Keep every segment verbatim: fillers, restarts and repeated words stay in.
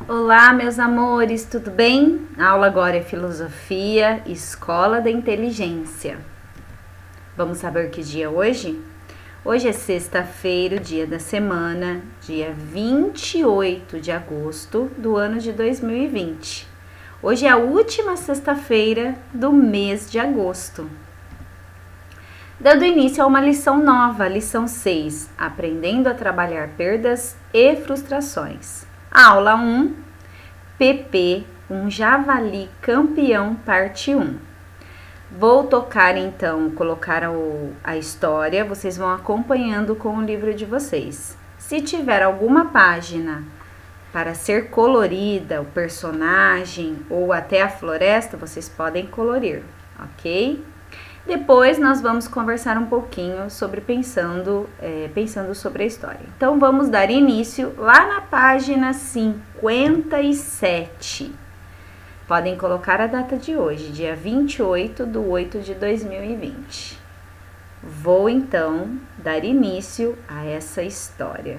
Olá, meus amores, tudo bem? A aula agora é Filosofia, Escola da Inteligência. Vamos saber que dia é hoje? Hoje é sexta-feira, o dia da semana, dia vinte e oito de agosto do ano de dois mil e vinte. Hoje é a última sexta-feira do mês de agosto. Dando início a uma lição nova, lição seis, Aprendendo a Trabalhar Perdas e Frustrações. Aula um, P P, um javali campeão, parte um. Vou tocar então, colocar o, a história, vocês vão acompanhando com o livro de vocês. Se tiver alguma página para ser colorida, o personagem ou até a floresta, vocês podem colorir, ok? Depois nós vamos conversar um pouquinho sobre pensando, é, pensando sobre a história. Então vamos dar início lá na página cinquenta e sete. Podem colocar a data de hoje, dia vinte e oito de oito de dois mil e vinte. Vou então dar início a essa história.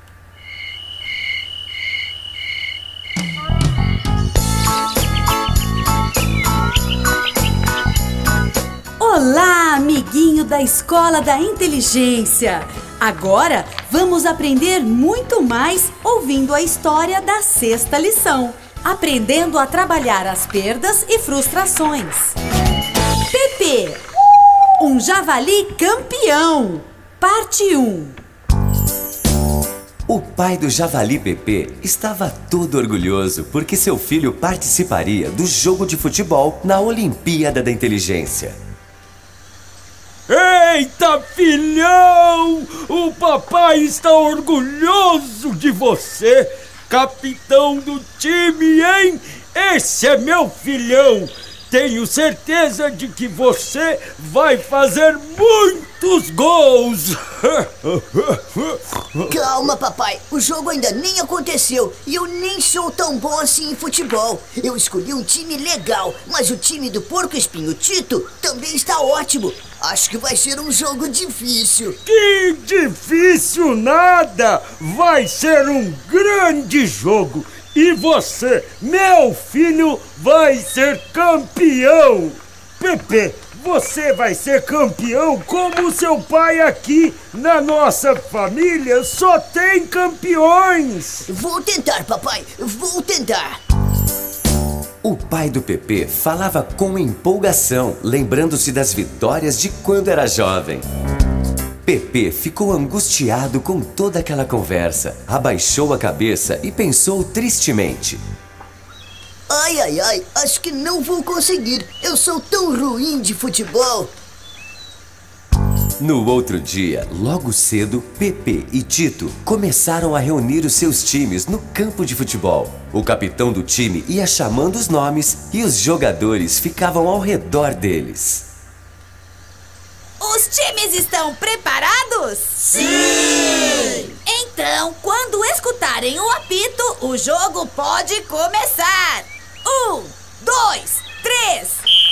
Olá, amiguinho da Escola da Inteligência! Agora vamos aprender muito mais ouvindo a história da sexta lição, aprendendo a trabalhar as perdas e frustrações. P P, um javali campeão, parte um. O pai do javali P P estava todo orgulhoso porque seu filho participaria do jogo de futebol na Olimpíada da Inteligência. Eita, filhão! O papai está orgulhoso de você, capitão do time, hein? Esse é meu filhão! Tenho certeza de que você vai fazer muitos gols! Calma, papai. O jogo ainda nem aconteceu e eu nem sou tão bom assim em futebol. Eu escolhi um time legal, mas o time do Porco Espinho Tito também está ótimo. Acho que vai ser um jogo difícil. Que difícil nada! Vai ser um grande jogo! E você, meu filho, vai ser campeão! Pepe, você vai ser campeão como seu pai aqui. Na nossa família só tem campeões! Vou tentar, papai, vou tentar! O pai do P P falava com empolgação, lembrando-se das vitórias de quando era jovem. P P ficou angustiado com toda aquela conversa, abaixou a cabeça e pensou tristemente. Ai, ai, ai, acho que não vou conseguir. Eu sou tão ruim de futebol. No outro dia, logo cedo, P P e Tito começaram a reunir os seus times no campo de futebol. O capitão do time ia chamando os nomes e os jogadores ficavam ao redor deles. Os times estão preparados? Sim! Então, quando escutarem o apito, o jogo pode começar! Um, dois, três...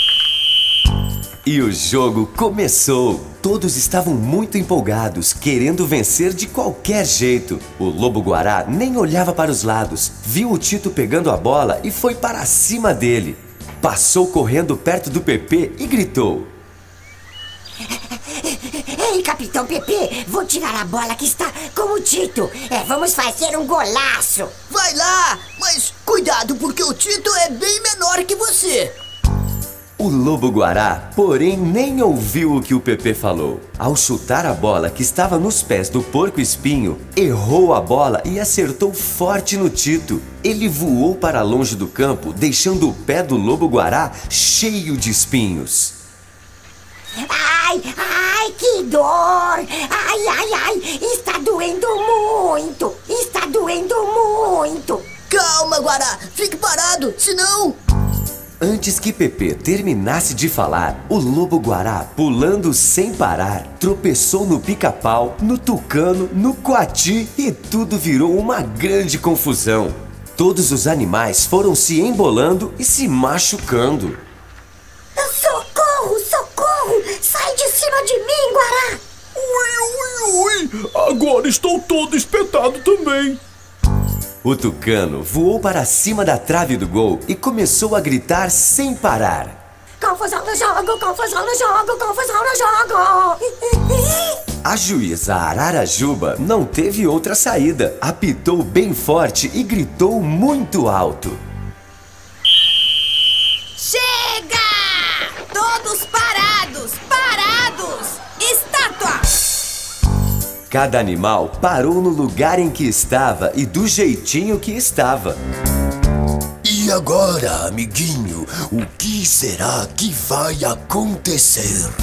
E o jogo começou! Todos estavam muito empolgados, querendo vencer de qualquer jeito. O lobo-guará nem olhava para os lados, viu o Tito pegando a bola e foi para cima dele. Passou correndo perto do P P e gritou: Ei, Capitão P P, vou tirar a bola que está com o Tito. É, vamos fazer um golaço. Vai lá, mas cuidado porque o Tito é bem menor que você. O lobo-guará, porém, nem ouviu o que o P P falou. Ao chutar a bola que estava nos pés do porco-espinho, errou a bola e acertou forte no Tito. Ele voou para longe do campo, deixando o pé do lobo-guará cheio de espinhos. Ai, ai, que dor! Ai, ai, ai, está doendo muito! Está doendo muito! Calma, Guará, fique parado, senão... Antes que P P terminasse de falar, o lobo-guará, pulando sem parar, tropeçou no pica-pau, no tucano, no coati e tudo virou uma grande confusão. Todos os animais foram se embolando e se machucando. Socorro, socorro! Sai de cima de mim, Guará! Ui, ui, ui! Agora estou todo espetado também. O tucano voou para cima da trave do gol e começou a gritar sem parar. Confusão no jogo, confusão no jogo, confusão no jogo. A juíza Ararajuba não teve outra saída. Apitou bem forte e gritou muito alto. Chega! Todos parados! Parados! Estátua! Cada animal parou no lugar em que estava e do jeitinho que estava. E agora, amiguinho, o que será que vai acontecer?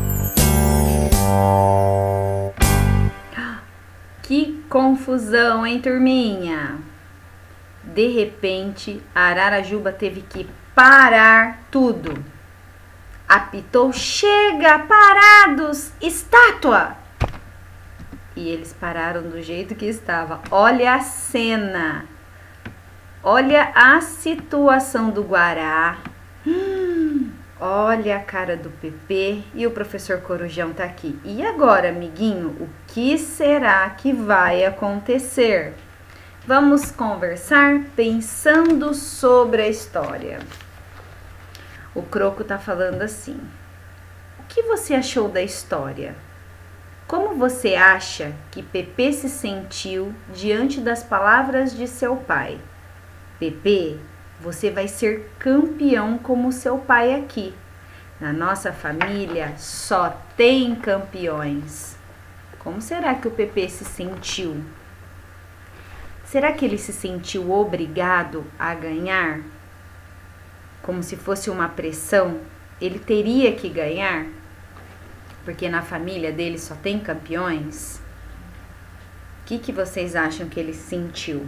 Que confusão, hein, turminha? De repente, a Ararajuba teve que parar tudo. Apitou: chega, parados, estátua! E eles pararam do jeito que estava. Olha a cena. Olha a situação do Guará. Hum, olha a cara do Pepe. E o professor Corujão tá aqui. E agora, amiguinho, o que será que vai acontecer? Vamos conversar pensando sobre a história. O Croco tá falando assim: o que você achou da história? Como você acha que Pepe se sentiu diante das palavras de seu pai? Pepe, você vai ser campeão como seu pai aqui. Na nossa família só tem campeões. Como será que o Pepe se sentiu? Será que ele se sentiu obrigado a ganhar? Como se fosse uma pressão? Ele teria que ganhar? Porque na família dele só tem campeões? O que, que vocês acham que ele sentiu?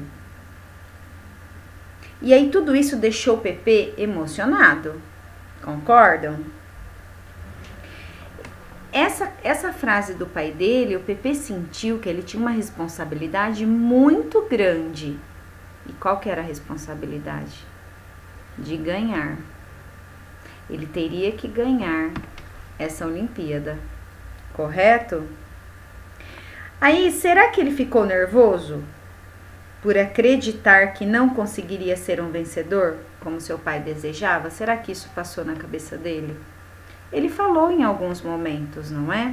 E aí tudo isso deixou o Pepe emocionado. Concordam? Essa, essa frase do pai dele, o Pepe sentiu que ele tinha uma responsabilidade muito grande. E qual que era a responsabilidade? De ganhar. Ele teria que ganhar essa Olimpíada, correto? Aí, será que ele ficou nervoso por acreditar que não conseguiria ser um vencedor, como seu pai desejava? Será que isso passou na cabeça dele? Ele falou em alguns momentos, não é?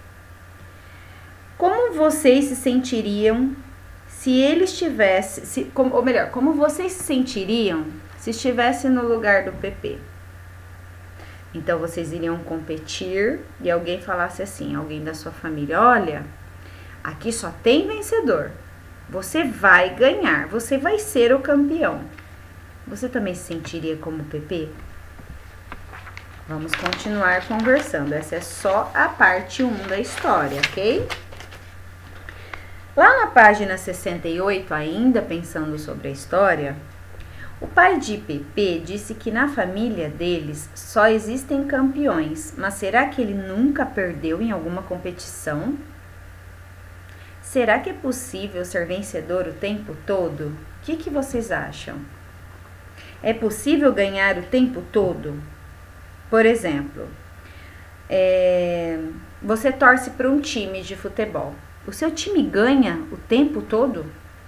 Como vocês se sentiriam se ele estivesse, se, como, ou melhor, como vocês se sentiriam se estivesse no lugar do Pepe? Então, vocês iriam competir e alguém falasse assim, alguém da sua família: olha, aqui só tem vencedor. Você vai ganhar, você vai ser o campeão. Você também se sentiria como o Pepe? Vamos continuar conversando. Essa é só a parte um da história, ok? Lá na página sessenta e oito, ainda pensando sobre a história, o pai de Pepe disse que na família deles só existem campeões, mas será que ele nunca perdeu em alguma competição? Será que é possível ser vencedor o tempo todo? O que, que vocês acham? É possível ganhar o tempo todo? Por exemplo, é, você torce para um time de futebol. O seu time ganha o tempo todo?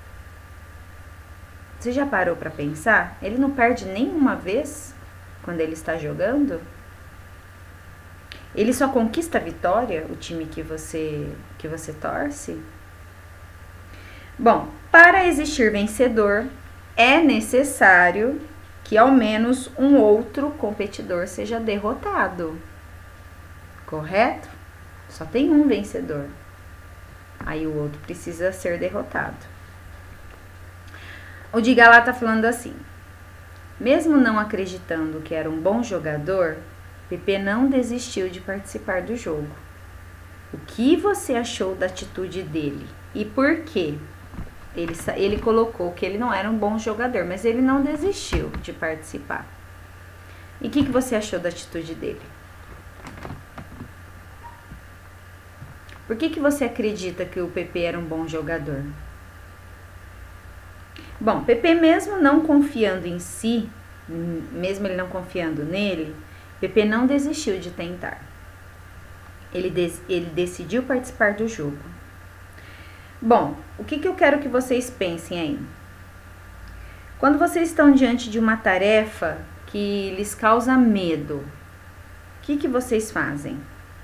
Você já parou para pensar? Ele não perde nenhuma vez quando ele está jogando? Ele só conquista a vitória, o time que você, que você torce? Bom, para existir vencedor, é necessário que ao menos um outro competidor seja derrotado. Correto? Só tem um vencedor. Aí o outro precisa ser derrotado. O Digalá tá falando assim: mesmo não acreditando que era um bom jogador, Pepe não desistiu de participar do jogo. O que você achou da atitude dele? E por quê? Ele, ele colocou que ele não era um bom jogador, mas ele não desistiu de participar. E o que, que você achou da atitude dele? Por que, que você acredita que o Pepe era um bom jogador? Bom, Pepe, mesmo não confiando em si, mesmo ele não confiando nele, Pepe não desistiu de tentar. Ele, des, ele decidiu participar do jogo. Bom, o que, que eu quero que vocês pensem aí? Quando vocês estão diante de uma tarefa que lhes causa medo, o que, que vocês fazem?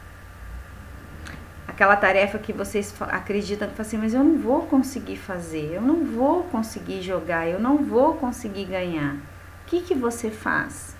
Aquela tarefa que vocês acreditam que assim, mas eu não vou conseguir fazer, eu não vou conseguir jogar, eu não vou conseguir ganhar. O que, que você faz?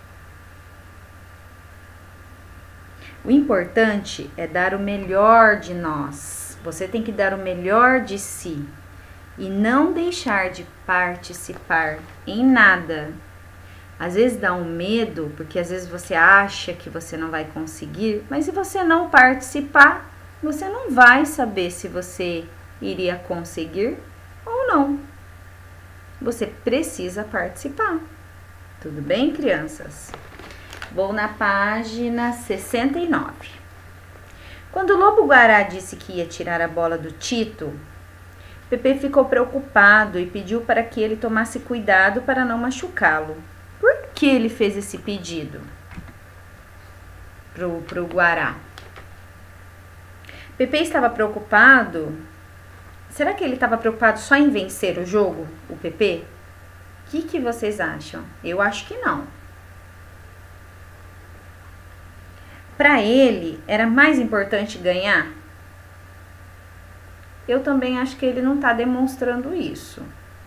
O importante é dar o melhor de nós. Você tem que dar o melhor de si e não deixar de participar em nada. Às vezes dá um medo, porque às vezes você acha que você não vai conseguir, mas se você não participar, você não vai saber se você iria conseguir ou não. Você precisa participar. Tudo bem, crianças? Vou na página sessenta e nove. Quando o Lobo-Guará disse que ia tirar a bola do Tito, Pepe ficou preocupado e pediu para que ele tomasse cuidado para não machucá-lo. Por que ele fez esse pedido pro, pro Guará? Pepe estava preocupado. Será que ele estava preocupado só em vencer o jogo, o Pepe? O que, que vocês acham? Eu acho que não. Para ele, era mais importante ganhar? Eu também acho que ele não está demonstrando isso.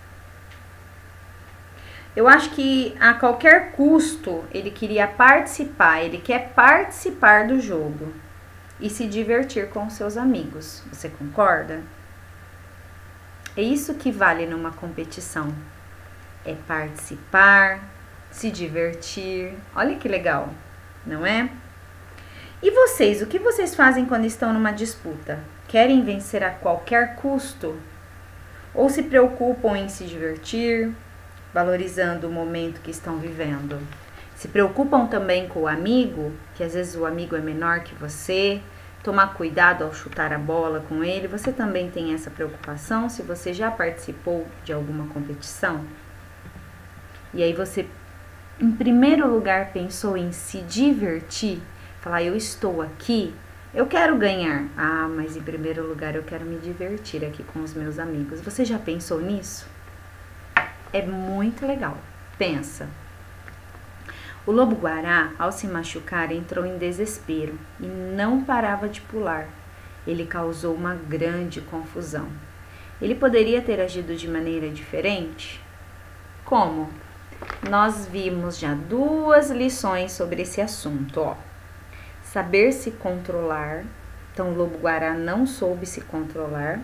Eu acho que a qualquer custo ele queria participar, ele quer participar do jogo e se divertir com seus amigos. Você concorda? É isso que vale numa competição. É participar, se divertir. Olha que legal, não é? E vocês, o que vocês fazem quando estão numa disputa? Querem vencer a qualquer custo? Ou se preocupam em se divertir, valorizando o momento que estão vivendo? Se preocupam também com o amigo, que às vezes o amigo é menor que você, tomar cuidado ao chutar a bola com ele. Você também tem essa preocupação se você já participou de alguma competição? E aí você, em primeiro lugar, pensou em se divertir? Falar, eu estou aqui, eu quero ganhar. Ah, mas em primeiro lugar eu quero me divertir aqui com os meus amigos. Você já pensou nisso? É muito legal. Pensa. O Lobo-Guará, ao se machucar, entrou em desespero e não parava de pular. Ele causou uma grande confusão. Ele poderia ter agido de maneira diferente? Como? Nós vimos já duas lições sobre esse assunto, ó. Saber se controlar. Então, o Lobo-Guará não soube se controlar.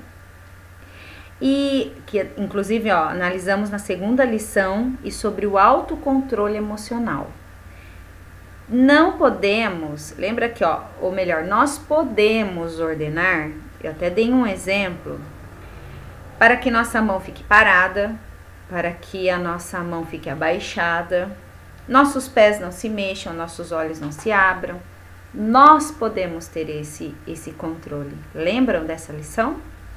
E, que inclusive, ó, analisamos na segunda lição e sobre o autocontrole emocional. Não podemos, lembra aqui, ó, ou melhor, nós podemos ordenar, eu até dei um exemplo, para que nossa mão fique parada, para que a nossa mão fique abaixada, nossos pés não se mexam, nossos olhos não se abram. Nós podemos ter esse, esse controle. Lembram dessa lição?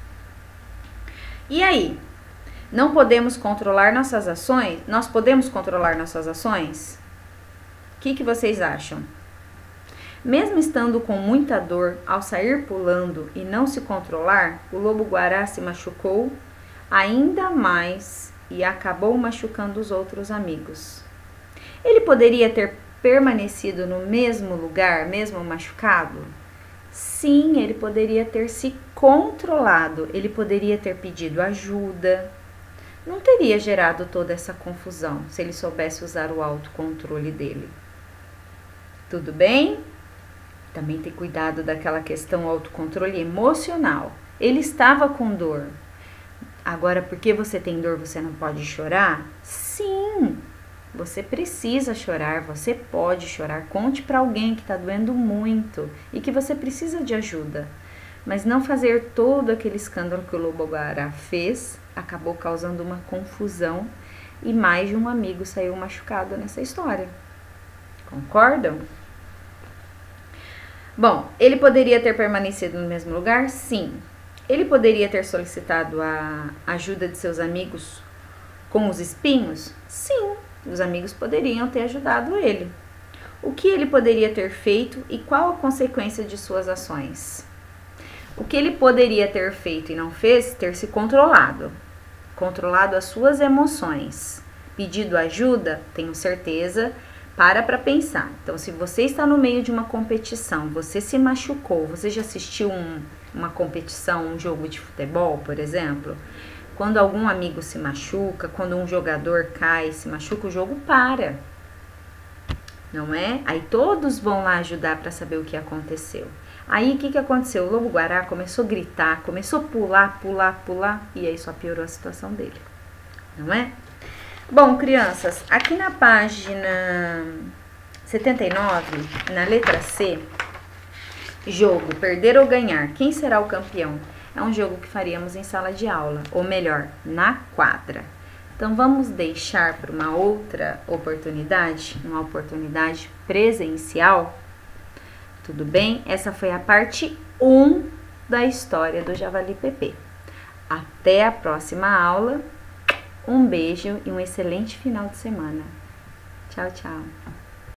E aí? Não podemos controlar nossas ações? Nós podemos controlar nossas ações? O que, que vocês acham? Mesmo estando com muita dor, ao sair pulando e não se controlar, o Lobo-Guará se machucou ainda mais e acabou machucando os outros amigos. Ele poderia ter permanecido no mesmo lugar, mesmo machucado? Sim, ele poderia ter se controlado, ele poderia ter pedido ajuda. Não teria gerado toda essa confusão se ele soubesse usar o autocontrole dele. Tudo bem? Também ter cuidado daquela questão autocontrole emocional. Ele estava com dor. Agora, porque você tem dor, você não pode chorar? Sim! Você precisa chorar, você pode chorar. Conte para alguém que está doendo muito e que você precisa de ajuda. Mas não fazer todo aquele escândalo que o Lobo-Guará fez acabou causando uma confusão e mais de um amigo saiu machucado nessa história. Concordam? Bom, ele poderia ter permanecido no mesmo lugar? Sim. Ele poderia ter solicitado a ajuda de seus amigos com os espinhos? Sim. Os amigos poderiam ter ajudado ele. O que ele poderia ter feito e qual a consequência de suas ações? O que ele poderia ter feito e não fez? Ter se controlado. controlado as suas emoções, pedido ajuda, tenho certeza, para para pensar. Então, se você está no meio de uma competição, você se machucou, você já assistiu um, uma competição, um jogo de futebol, por exemplo? Quando algum amigo se machuca, quando um jogador cai, se machuca, o jogo para. Não é? Aí todos vão lá ajudar para saber o que aconteceu. Aí o que, que aconteceu? O lobo-guará começou a gritar, começou a pular, pular, pular, e aí só piorou a situação dele. Não é? Bom, crianças, aqui na página setenta e nove, na letra C, jogo, perder ou ganhar, quem será o campeão? É um jogo que faríamos em sala de aula, ou melhor, na quadra. Então, vamos deixar para uma outra oportunidade, uma oportunidade presencial, tudo bem? Essa foi a parte um da história do Javali Pepê. Até a próxima aula, um beijo e um excelente final de semana. Tchau, tchau!